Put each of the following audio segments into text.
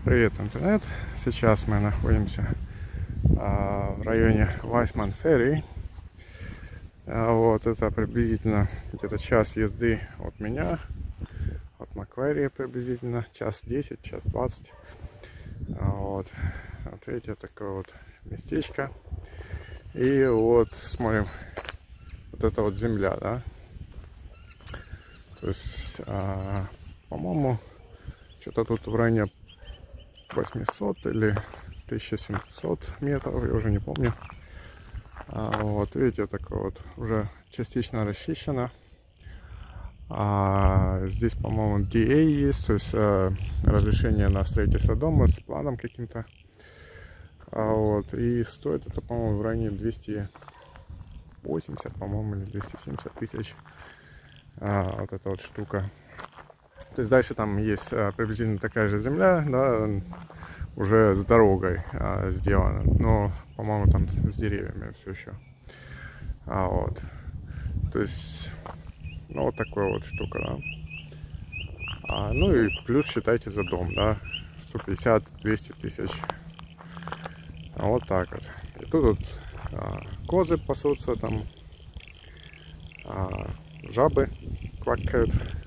Привет, интернет! Сейчас мы находимся в районе Вайсман-Ферри. Вот это приблизительно где-то час езды от меня, от Маквари приблизительно час 10, час 20. Вот видите, такое вот местечко. И вот смотрим, вот это вот земля, да. То есть, по-моему, что-то тут в районе 800 или 1700 метров, я уже не помню. Вот видите, такое вот уже частично расчищено. Здесь, по-моему, DA есть, то есть разрешение на строительство дома с планом каким-то. Вот, и стоит это, по-моему, в районе 280, по-моему, или 270 тысяч. Вот эта вот штука. То есть дальше там есть приблизительно такая же земля, да, уже с дорогой сделана, но, по-моему, там с деревьями все еще. Вот, то есть, ну, вот такая вот штука, да. Ну и плюс считайте за дом, да, 150-200 тысяч. Вот так вот. И тут вот козы пасутся, там жабы квакают.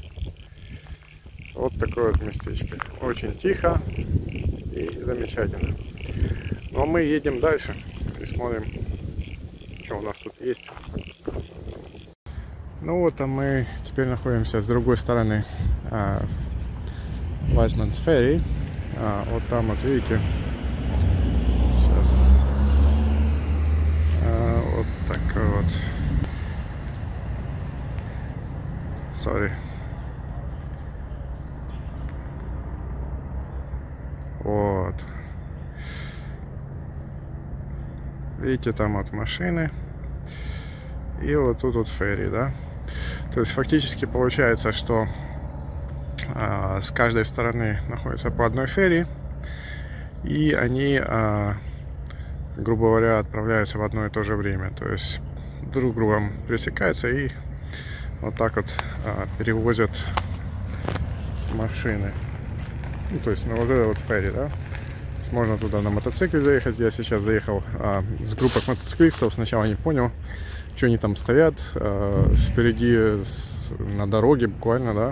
Вот такое вот местечко. Очень тихо и замечательно. Ну а мы едем дальше и смотрим, что у нас тут есть. Ну вот, а мы теперь находимся с другой стороны Вайсман-Ферри. Вот там, вот видите, сейчас вот такой вот. Sorry. Вот. Видите, там вот машины. И вот тут вот ферри, да. То есть фактически получается, что с каждой стороны находится по одной ферри. И они, грубо говоря, отправляются в одно и то же время. То есть друг с другом пересекаются и вот так вот перевозят машины. Ну, то есть на вот это вот ферри, да. То есть можно туда на мотоцикле заехать. Я сейчас заехал с группой мотоциклистов. Сначала не понял, что они там стоят впереди на дороге буквально, да.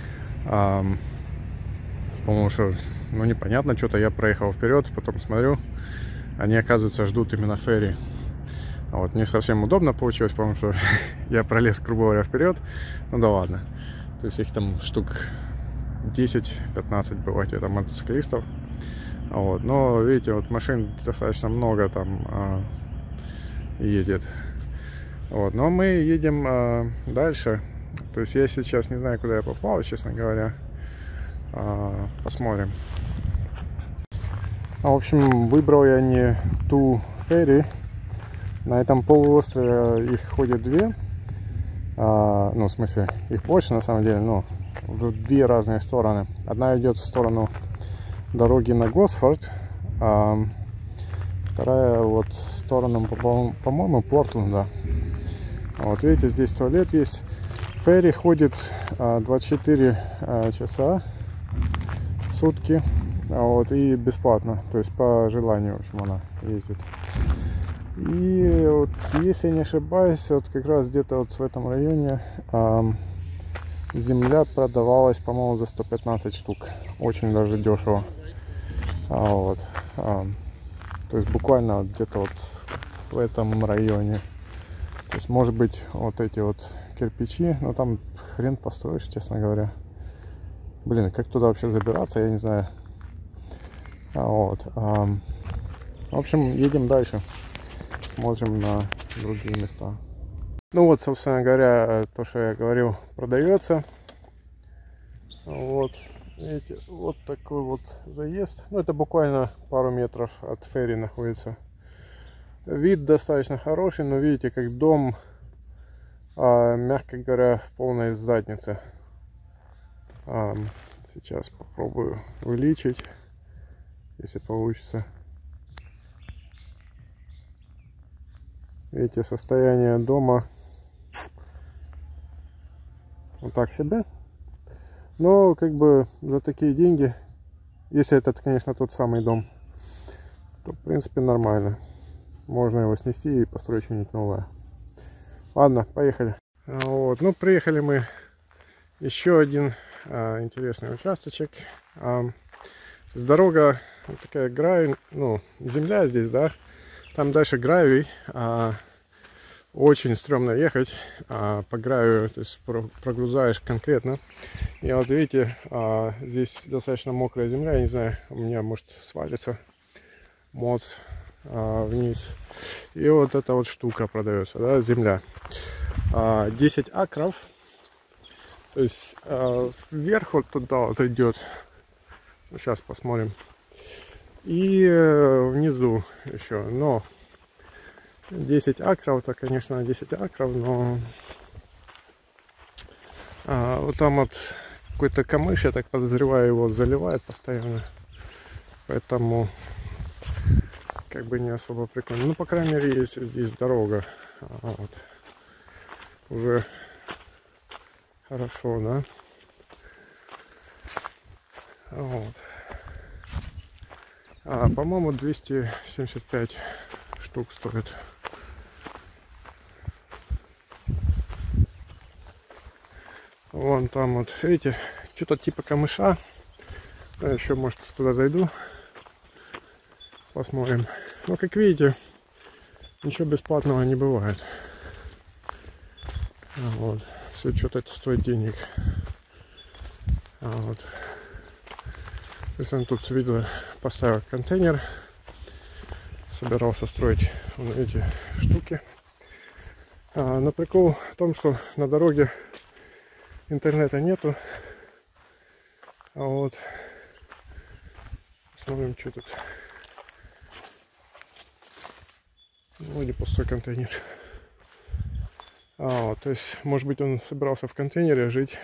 По-моему, что, ну, непонятно, что-то я проехал вперед, потом смотрю, они, оказывается, ждут именно ферри. Вот, не совсем удобно получилось, потому что я пролез, грубо говоря, вперед. Ну да ладно. То есть их там штук 10-15 бывает, это мотоциклистов. Вот, но видите, вот машин достаточно много там едет. Вот, но мы едем дальше. То есть я сейчас не знаю, куда я попал, честно говоря. Посмотрим. В общем, выбрал я не ту ферри. На этом полуострове их ходит две. Ну, в смысле, их больше на самом деле, но в две разные стороны. Одна идет в сторону дороги на Госфорд, вторая вот в сторону, по-моему, Портленда. Вот видите, здесь туалет есть. Ферри ходит 24 часа в сутки, вот, и бесплатно, то есть по желанию, в общем, она ездит. И вот, если не ошибаюсь, вот как раз где-то вот в этом районе земля продавалась, по-моему, за 115 штук. Очень даже дешево. Вот. То есть буквально где-то вот в этом районе. То есть, может быть, вот эти вот кирпичи, но там хрен построишь, честно говоря. Блин, как туда вообще забираться, я не знаю. Вот. В общем, едем дальше. Смотрим на другие места. Ну вот, собственно говоря, то, что я говорил, продается. Вот, видите, вот такой вот заезд. Ну, это буквально пару метров от ферри находится. Вид достаточно хороший, но видите, как дом, мягко говоря, в полной заднице. Сейчас попробую увеличить, если получится. Видите, состояние дома вот так себе. Но как бы за такие деньги Если это, конечно, тот самый дом, то, в принципе, нормально. Можно его снести и построить что-нибудь новое. Ладно, поехали. Вот, ну, приехали мы еще один интересный участочек. Дорога такая гравий, ну, земля здесь, да. Там дальше гравий. Очень стрёмно ехать по гравию, то есть прогрузаешь конкретно. И вот видите, здесь достаточно мокрая земля, я не знаю, у меня может свалится моц вниз. И вот эта вот штука продается, да, земля. 10 акров, то есть вверх вот туда вот идет. Сейчас посмотрим. И внизу еще, но 10 акров, это, конечно, 10 акров, но вот там вот какой-то камыш, я так подозреваю, его заливает постоянно. Поэтому как бы не особо прикольно. Ну, по крайней мере, если здесь дорога, вот, уже хорошо, да? Вот. По-моему, 275 штук стоит. Вон там вот, видите, что-то типа камыша. Я еще, может, туда зайду. Посмотрим. Но, как видите, ничего бесплатного не бывает. Вот. Все что-то это стоит денег. Вот. То есть он тут, видно, поставил контейнер. Собирался строить вот эти штуки. Но прикол в том, что на дороге интернета нету. Вот. Посмотрим, что тут. Вроде пустой контейнер. Вот, то есть, может быть, он собирался в контейнере жить.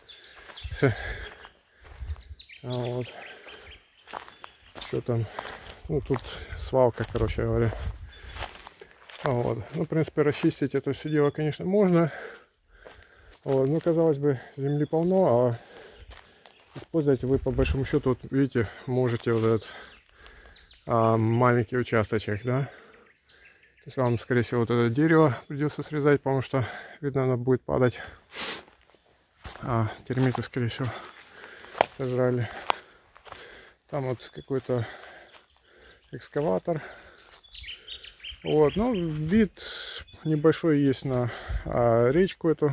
Вот. Что там? Ну, тут свалка, короче говоря. Вот. Ну, в принципе, расчистить это все дело, конечно, можно. Вот. Ну, казалось бы, земли полно, а использовать вы, по большому счету, вот, видите, можете вот этот маленький участочек, да. То есть вам, скорее всего, вот это дерево придется срезать, потому что, видно, оно будет падать. Термиты, скорее всего, сожрали. Там вот какой-то экскаватор. Вот, ну, вид небольшой есть на речку эту.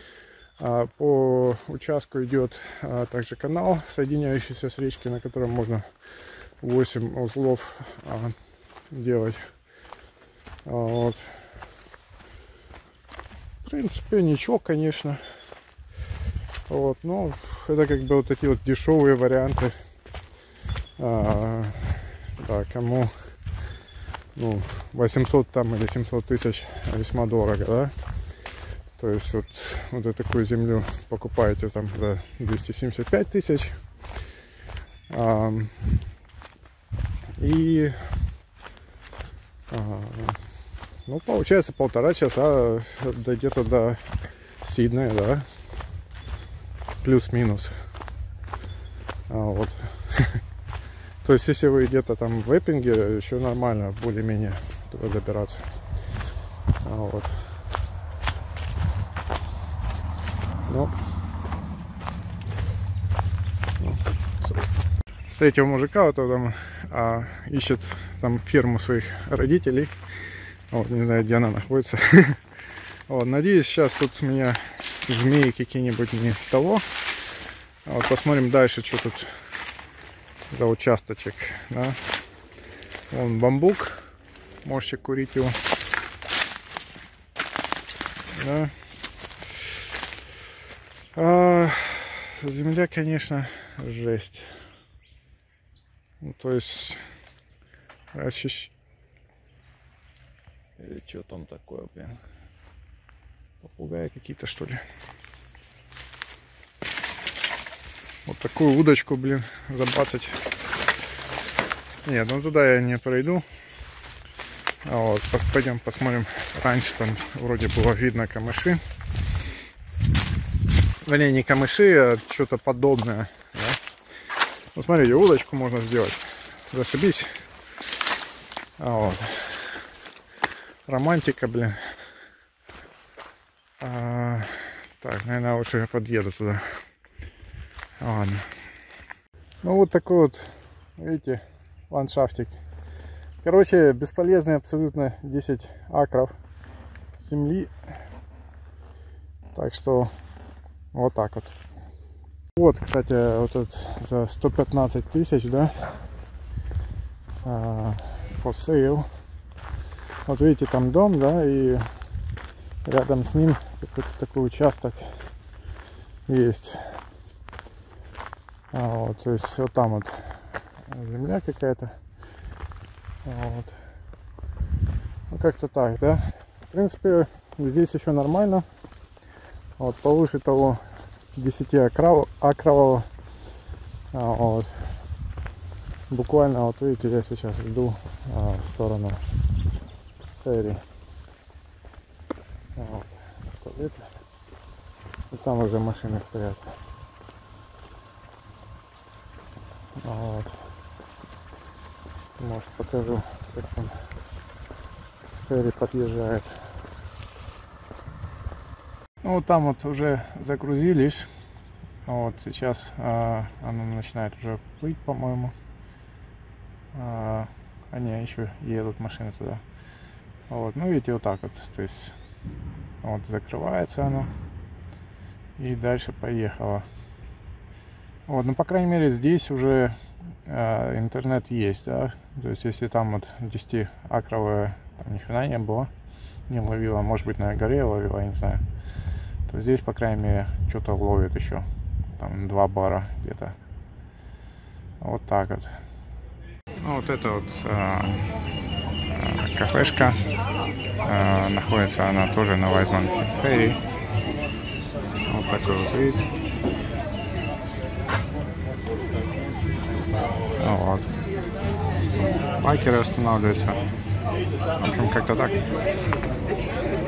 По участку идет также канал, соединяющийся с речкой, на котором можно 8 узлов делать. Вот. В принципе, ничего, конечно. Вот, но это как бы вот такие вот дешевые варианты. Да, кому, ну, 800 там или 700 тысяч весьма дорого, да. То есть вот такую землю покупаете там за 275 тысяч. И ну, получается 1,5 часа где-то до Сиднея, да, плюс-минус. Вот. То есть, если вы где-то там в Эппинге, еще нормально, более-менее туда добираться. Вот. Ну, встретил мужика, вот там ищет там ферму своих родителей. Вот, не знаю, где она находится. Вот, надеюсь, сейчас тут у меня змеи какие-нибудь не того. Вот, посмотрим дальше, что тут за участочек. Да? Вон бамбук. Можете курить его. Да. Земля, конечно, жесть. Ну, то есть или что там такое, блин? Попугаи какие-то, что ли? Вот такую удочку, блин, забацать. Нет, ну туда я не пройду. Вот, пойдем посмотрим. Раньше там вроде было видно камыши. Вернее, не камыши, а что-то подобное. Да? Ну, смотрите, удочку можно сделать. Зашибись. Вот. Романтика, блин. Так, наверное, лучше я подъеду туда. Ладно. Ну, вот такой вот, видите, ландшафтик. Короче, бесполезные абсолютно 10 акров земли. Так что, вот так вот. Вот, кстати, вот этот за 115 тысяч, да, for sale. Вот видите, там дом, да, и рядом с ним какой-то такой участок есть. Вот, то есть вот там вот земля какая-то. Вот. Ну, как-то так, да. В принципе, здесь еще нормально. Вот, повыше того 10-акрового. Вот. Буквально, вот видите, я сейчас иду в сторону ферри. Вот. И там уже машины стоят. Вот. Может, покажу, как там ферри подъезжает. Ну, вот там вот уже загрузились. Вот сейчас оно начинает уже плыть, по-моему. Они еще едут машины туда. Вот, ну видите, вот так вот. То есть вот закрывается оно. И дальше поехало. Вот, ну по крайней мере здесь уже интернет есть, да. То есть если там вот 10-акровая ни хрена не было, не ловила, может быть на горе ловила, я не знаю, то здесь по крайней мере что-то ловит еще. Там 2 бара где-то. Вот так вот. Ну, вот это вот кафешка. Находится она тоже на Wiseman Ferry. Вот такой вот вид. Ну, вот. Байкеры останавливаются. В общем, как-то так.